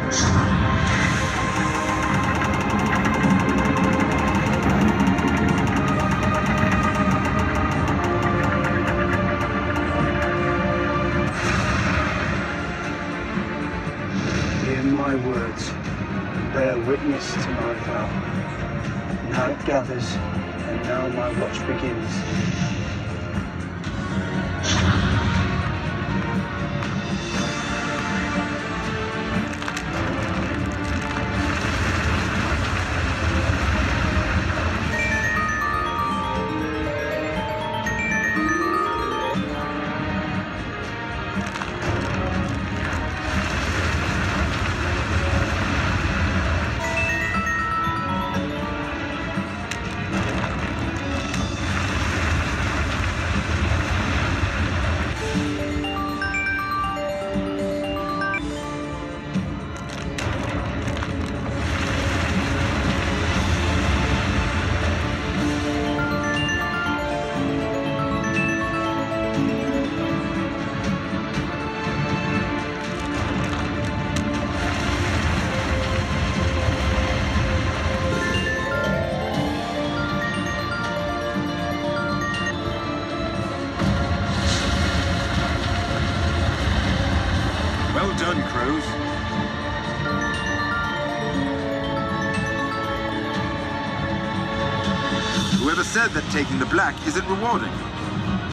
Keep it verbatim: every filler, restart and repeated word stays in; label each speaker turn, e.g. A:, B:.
A: Hear my words, bear witness to my vow. Night gathers, and now my watch begins.
B: Well done, Cruz. Whoever said that taking the black isn't rewarding?